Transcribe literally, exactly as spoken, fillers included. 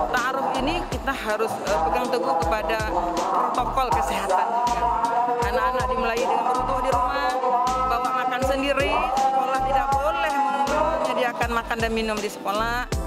taaruf ini kita harus uh, pegang teguh kepada protokol kesehatan juga. Anak-anak dimulai dengan berwudu di rumah, bawa makan sendiri, sekolah tidak boleh menyediakan makan dan minum di sekolah.